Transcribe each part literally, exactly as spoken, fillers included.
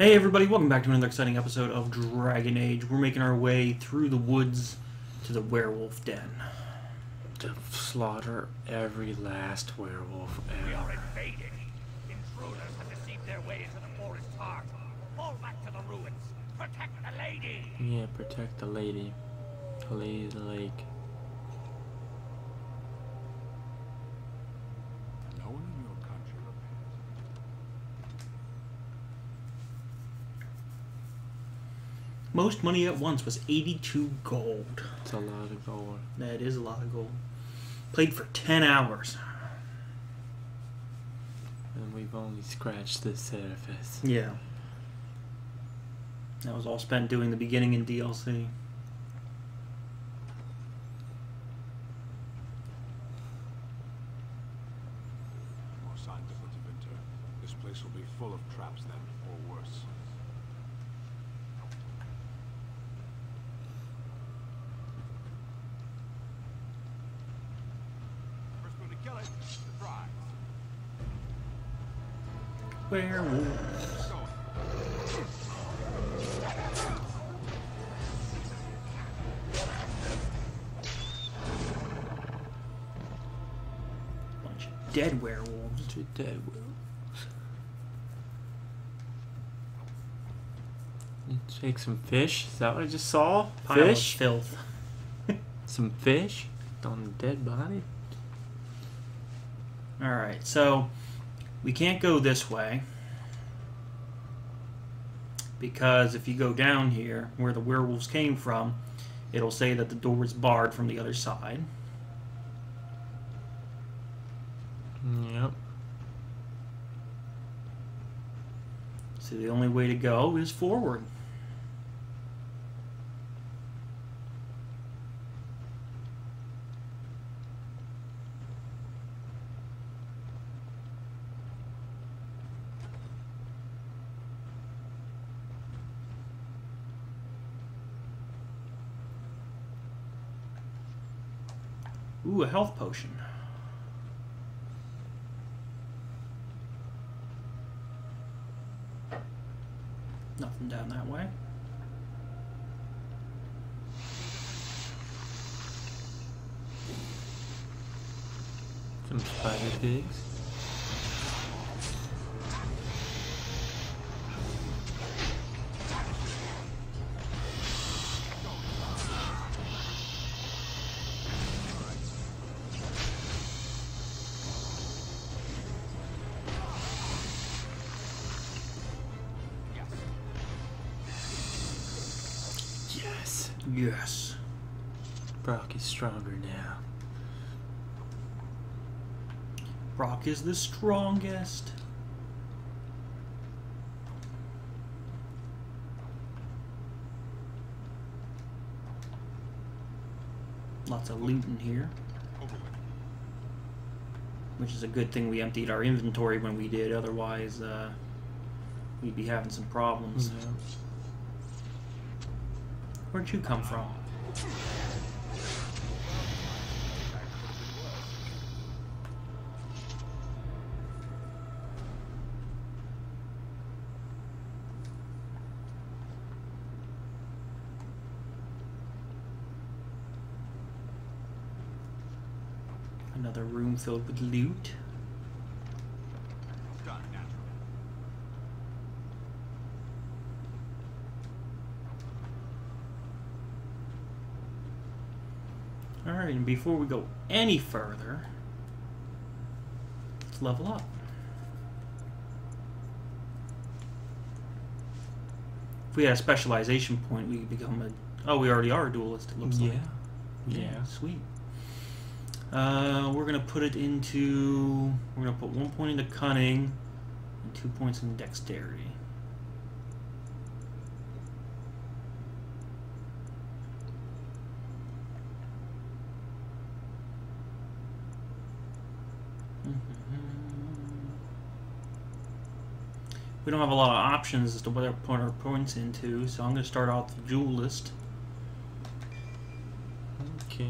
Hey everybody, welcome back to another exciting episode of Dragon Age. We're making our way through the woods to the werewolf den. To slaughter every last werewolf ever. We are invaded. Intruders have deceived their way into the forest's heart. Fall back to the ruins. Protect the lady. Yeah, protect the lady. The lady of the lake. No one in your country repairs. Most money at once was eighty-two gold. It's a lot of gold. That is a lot of gold. Played for ten hours. And we've only scratched the surface. Yeah. That was all spent doing the beginning in D L C. More signs of the Tevinter. This place will be full of traps then, or worse. First one to kill it, surprise. Werewolves. Going. Bunch of dead werewolves. Two dead werewolves. You take some fish? Is that what I just saw? Pile of Fish? filth. Some fish? On a dead body? Alright, so we can't go this way. Because if you go down here, where the werewolves came from, it'll say that the door is barred from the other side. Yep. So the only way to go is forward. Ooh, a health potion. Nothing down that way. Some spider pigs. Yes. Yes. Brock is stronger now. Brock is the strongest. Lots of loot in here. Which is a good thing we emptied our inventory when we did, otherwise uh, we'd be having some problems. Yeah. Where'd you come from? Another room filled with loot. Done naturally. Alright, and before we go any further, let's level up. If we had a specialization point, we could become a... Oh, we already are a duelist, it looks Yeah. like. Yeah. Sweet. Uh, we're going to put it into... We're going to put one point into cunning and two points in dexterity. We don't have a lot of options as to what to put our points into, so I'm going to start out the duelist. Okay.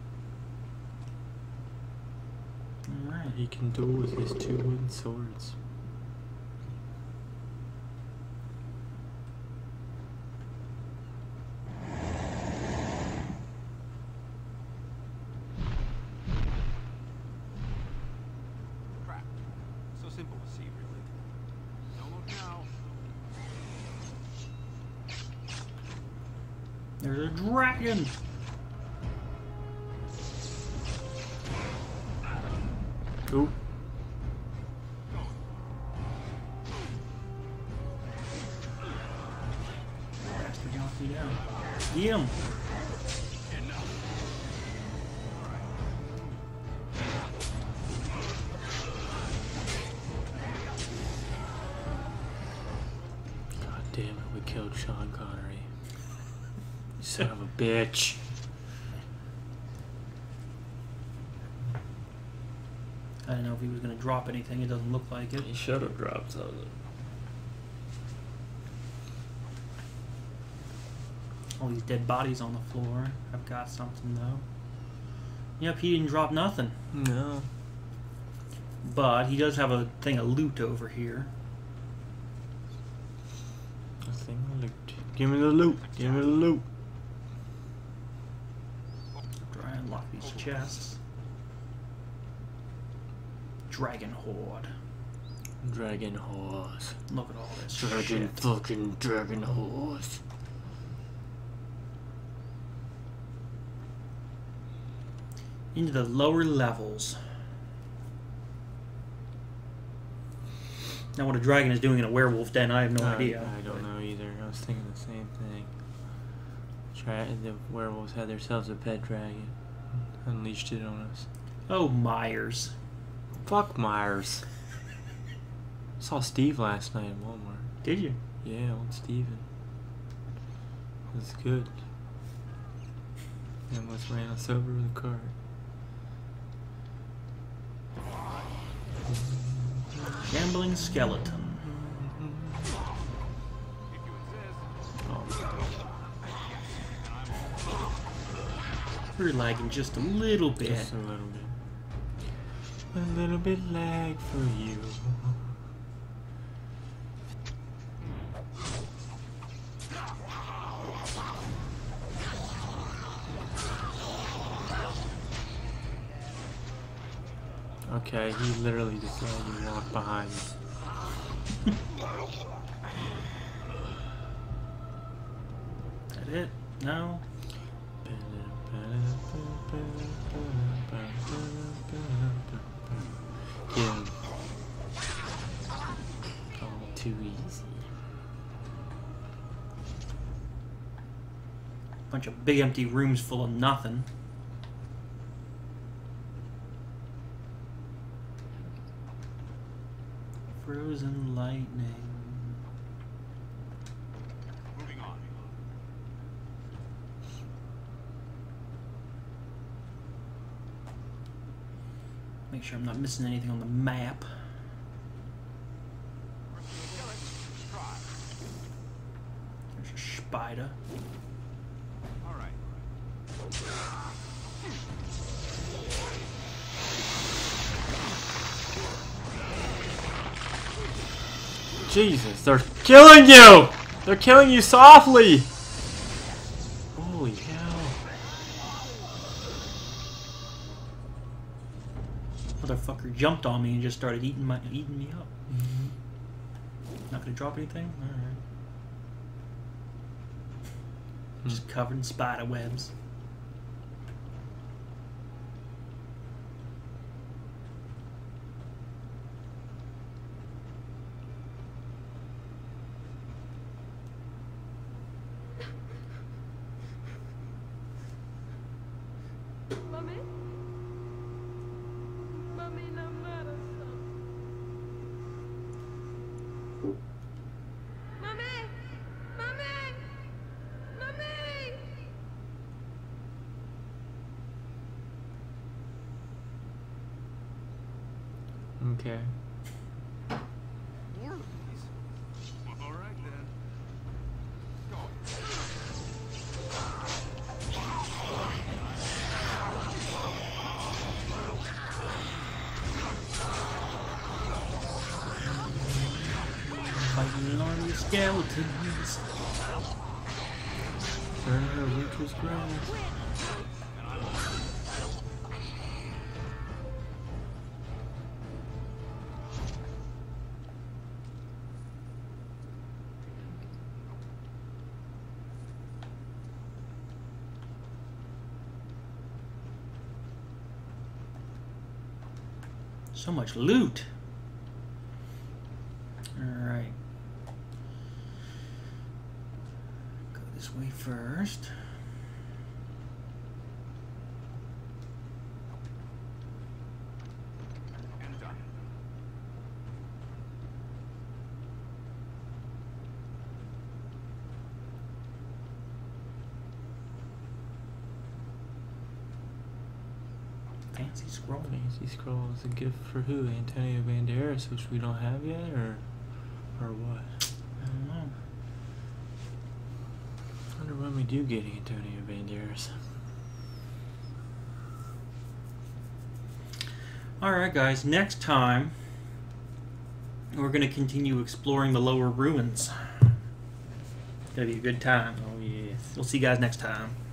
Alright. He can duel with his two wooden swords. There's a dragon! Ooh. Bastard knocked me down. Get him! God damn it, we killed Sean Connery. You son of a bitch. I didn't know if he was going to drop anything. It doesn't look like it. He should have dropped something. All these dead bodies on the floor. I've got something, though. Yep, he didn't drop nothing. No. But he does have a thing of loot over here. A thing of loot. Give me the loot. Give me the loot. Try and unlock these chests. Dragon Horde. Dragon horse. Look at all this Dragon shit. fucking dragon horse. Into the lower levels. Now what a dragon is doing in a werewolf den, I have no I, idea. I don't know either. I was thinking the same thing. Try the werewolves had themselves a pet dragon. Unleashed it on us. Oh, Myers. Fuck Myers. Saw Steve last night at Walmart. Did you? Yeah, old Steven. It was good. He almost ran us over with a car. Gambling skeleton. We're lagging just a little bit. Just a little bit. A little bit lag for you. Okay, he literally just let you walk behind me. That it? No? Get him. All too easy. Bunch of big empty rooms full of nothing. Frozen lightning. Moving on. Make sure I'm not missing anything on the map. There's a spider. All right. Jesus, they're killing you! They're killing you softly! Holy hell. Motherfucker jumped on me and just started eating my eating me up. Mm-hmm. Not gonna drop anything? Alright. Hmm. Just covered in spider webs. Mami? Mami, namara sa. Mami! Mami! Mami! Okay. More of these? All right then. Go. Fighting an army of skeletons. Burn her witch's grass. So much loot. Alright. Go this way first. And done. Fancy scroll. Fancy scroll is a gift for who? Antonio Banderas, which we don't have yet, or or what? I don't know. I wonder when we do get Antonio Banderas. Alright guys, next time we're going to continue exploring the lower ruins. It's going to be a good time. Oh yes. We'll see you guys next time.